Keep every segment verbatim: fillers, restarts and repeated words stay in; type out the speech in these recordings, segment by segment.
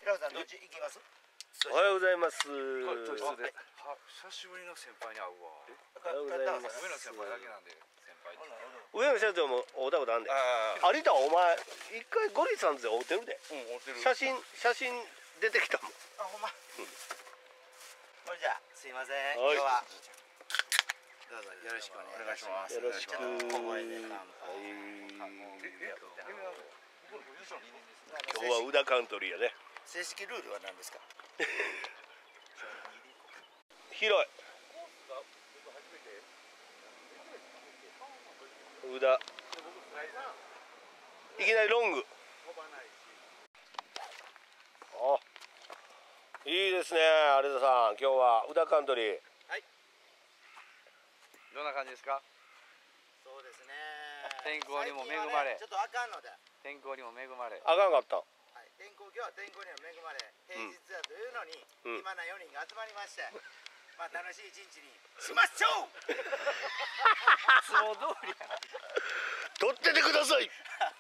平尾さんどっち行きます？ おはようございます。 教室で、は、久しぶりの先輩に会うわ。 おはようございます。 上野先輩だけなんで、先輩。 上野社長も会ったことあんで。有田お前一回ゴリさんで会うてるで。 うん、会ってる。 写真写真出てきたもん。 あ、ほんま。これじゃあすいません。 はい今日はどうぞよろしくお願いします。 よろしく。 ちょっと小声で乾杯。 今日は宇田カントリーやね。 正式ルールは何ですか？ 広い。宇田。いきなりロング。あ、いいですね、有田さん。今日は宇田カントリー。 はい。どんな感じですか？ そうですね。 天候にも恵まれ。 ちょっとあかんので。 天候にも恵まれ。 あかんかった。 はい、天候今日は天候には恵まれ平日だというのに、 うん、 今のよにんが集まりまして、まあ楽しい一日にしましょう。 いつも通りや。 撮っててください。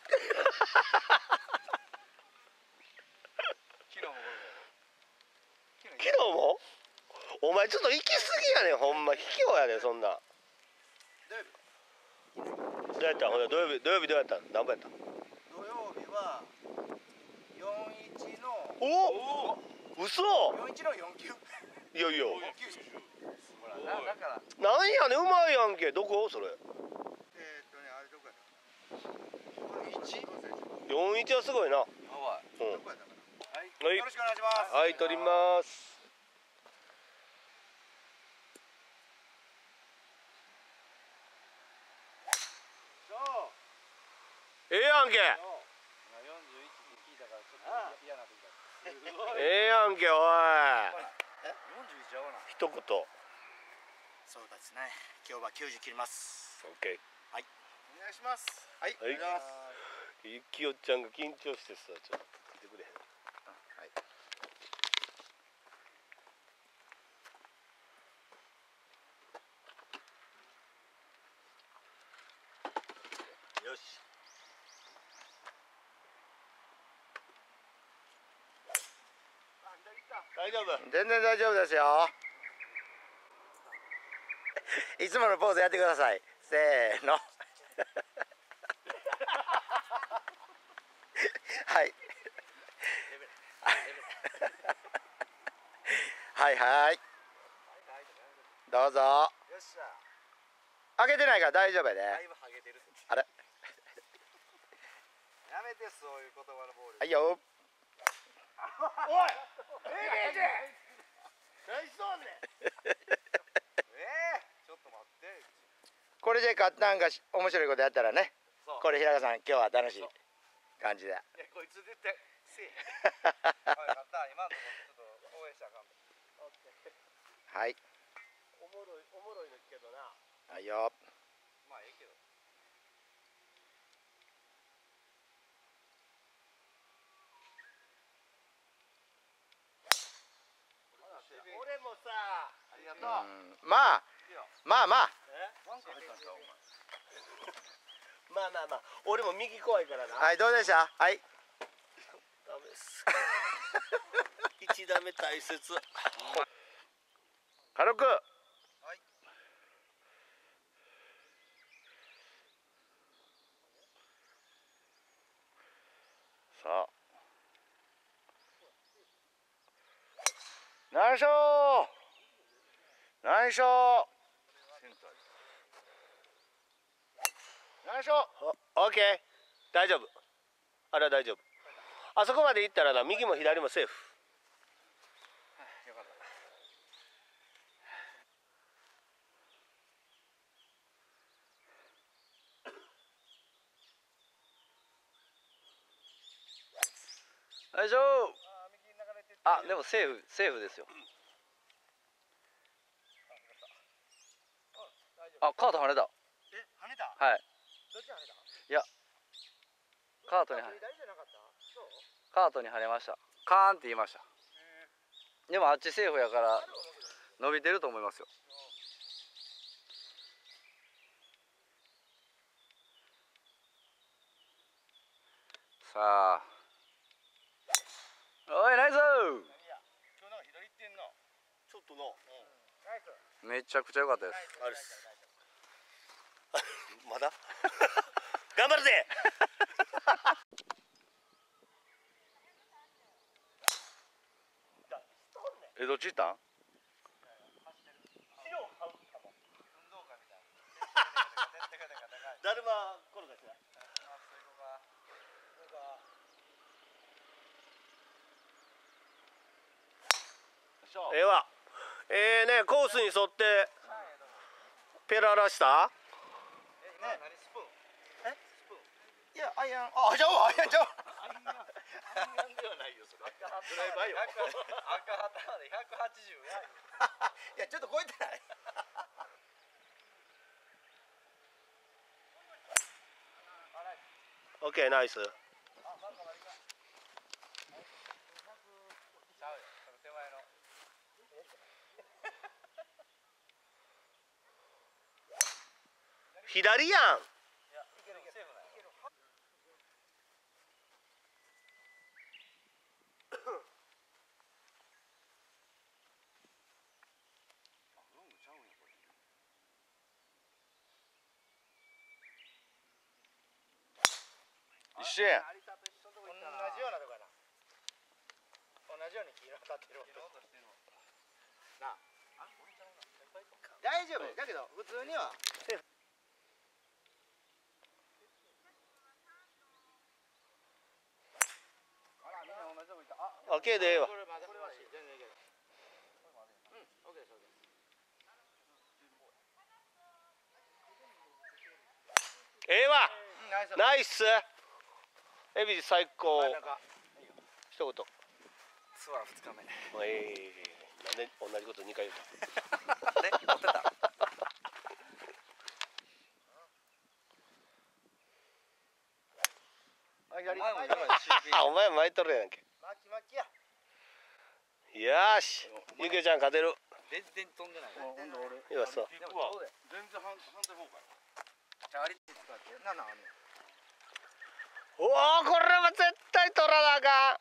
昨日も昨日もお前ちょっと行き過ぎやねん、ほんま卑怯やねん、そんな。どうやったん？ほんで土曜日土曜日どうやったん？何番やったん？ 土曜日はよんいちのおお、嘘。 よんいちのよんきゅう。 いやいや、 ほら、だからなんやねん、うまいやんけ。どこそれ？ えーっとね、あれどこやった？よんいち？ よんいちはすごいな。 やばい。 うん。 どこやったかな？ はい。 はいよろしくお願いします。 はい、撮ります。ええやんけ。 よんじゅういちって聞いたからちょっと嫌なってきた。 ええやんけ、おい。 え？よんじゅういちやわな。 一言。 そうですね。今日はきゅうじ切ります。 オッケー。 はい。お願いします。はい。 はい。ゆきおちゃんが緊張してさ、ちょっと聞いてくれへん。 はい。 よし。大丈夫。 全然大丈夫ですよ。いつものポーズやってください。せーの。はい。はいはい。どうぞ。よっしゃ。開けてないから大丈夫やで。だいぶハゲてる。あれ。やめてそういう言葉のボール。はいよ。 おい。ええで。何しとんねん。 ええ、ちょっと待って。 これで勝ったんが面白いことやったらね。これ平川さん今日は楽しい感じで。 いや、こいつ絶対せえへん。はい、勝った。今のとこちょっと応援したらあかんで。 はい。 おもろいおもろいですけどな。 はいよ。 まあええけど。 俺もさ、 ありがとう。 まあまあまあ。 なんか入ったんちゃうお前。 まあまあまあ、俺も右怖いからな。 はい、どうでした？はい。 ダメです。一打目大切。軽く。 はい。 さあ。ナイスショー。ナイスショー。ナイスショー。オッケー。大丈夫。あれは大丈夫。あそこまで行ったらな、右も左もセーフ。 よかった。大丈夫。あ、でもセーフ、セーフですよ。あ、カート跳ねた。 え、跳ねた？ はい。 どっち跳ねた？ いや、カートに跳ね、 左じゃなかった？そう？ カートに跳ねました。カーンって言いました。でもあっちセーフやから伸びてると思いますよ。さあ。 おいナイス。 今日なんか左行ってんな。ちょっとな。 めちゃくちゃ良かったです。 あるっす。まだ頑張るぜ。 え、どっち行ったん？ だるま転がしだ。ええわ。ええね、コースに沿ってペララした。 いやアイアンあじゃあアイアンじゃあアイアンアイアンではないよそれ。ドライバーよ。 赤旗でひゃくはちじゅうや。 いやちょっと超えてない。 オッケーナイス。左やん。 一緒やん。 同じようなとこやな。同じように黄色当たってる。なあ。大丈夫だけど普通には。 オッケーでええわ。ええわ。ナイス。エビ最高。一言。 ツアーふつかめ。 ええー、なんで同じこと二回言うあれ持ってた。 た。お前巻いとるやんけ。 巻き巻きや。 よし、ゆきおちゃん勝てる。 全然飛んでない。 いやそう。 全然反対方向や。じゃあありって使って。 なな。 おお、これは絶対取らなあか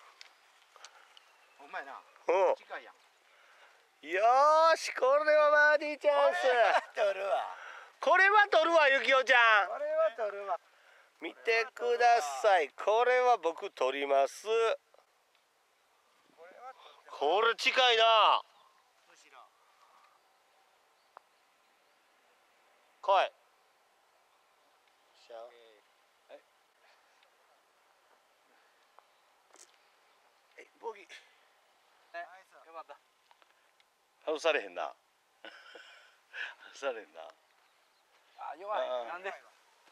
お前な。 ん。うん。 近いやん。 よーし、これはバーディーチャンス。 取るわ。 これは取るわ、ゆきおちゃん。 これは取るわ。 見てください。これは僕取ります。これ近いな。来い。え、ボギー。 よかった。 外されへんな。外されへんな。 あ、弱い。なんで。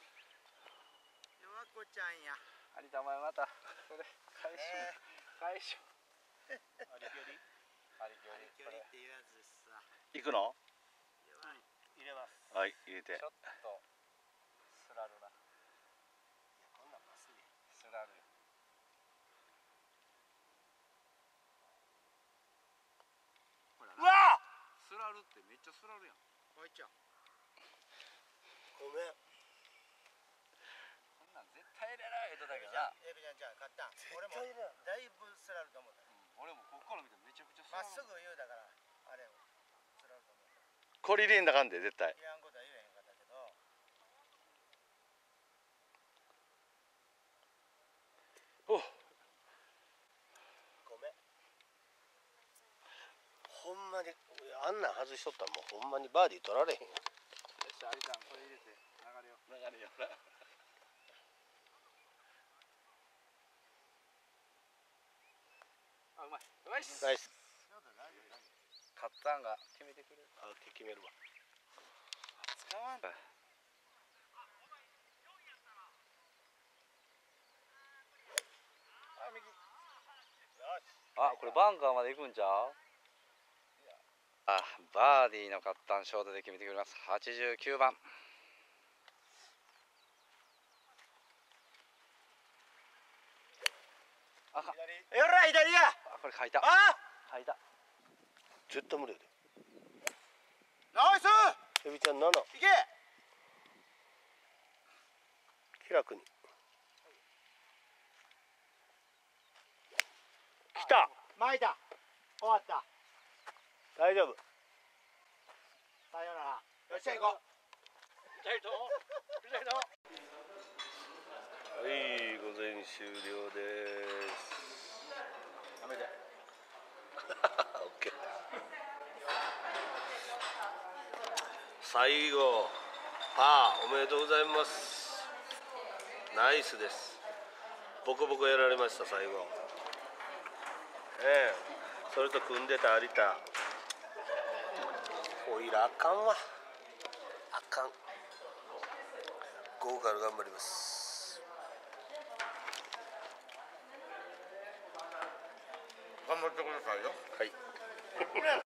弱子ちゃんや。 有田お前またそれ返し返し。 ありきょり。ありきょりっていうやつですさ。 行くの？ 入れます。 はい、入れて。 ちょっとスラルな。 こんなんまっすぐ。 スラル。 うわ！ スラルってめっちゃスラルやん。 こいちゃん。 ごめん。 こんなん絶対入れない人だけどな。 エビちゃんじゃあ勝ったん。俺もだいぶスラルと思った。 俺もここから見てめちゃくちゃスラル。 まっすぐ言うだからあれをスラルと思った。 これ入れんだかんで絶対。 いらんことは言えへんかったけど。 お。 ごめん。ほんまにあんなん外しとったらもうほんまにバーディー取られへんよ。 よし、有田これ入れて流れよう。 流れよな。 あ、うまい。うまいっす。 ナイス。 カッタンが決めてくれる。 あ、決めるわ。 使わん。あ、これバンカーまで行くんちゃう？あ、バーディーのカッタンショートで決めてくれます。はちじゅうきゅうばん。あかん。 よら左や。 あ、これ書いた。 あ書いた。 絶対無理やで。 ナイス。 エビちゃんなな。 いけ。 気楽に。 た。 巻いた。終わった。 大丈夫。 さようなら。よっしゃ行こう。 はい、午前終了です。 やめて。 オッケー。最後パーおめでとうございます。ナイスです。ボコボコやられました最後。ええ、それと組んでた有田。おいらあかんわ。あかん。午後から頑張ります。 頑張ってくださいよ。 はい。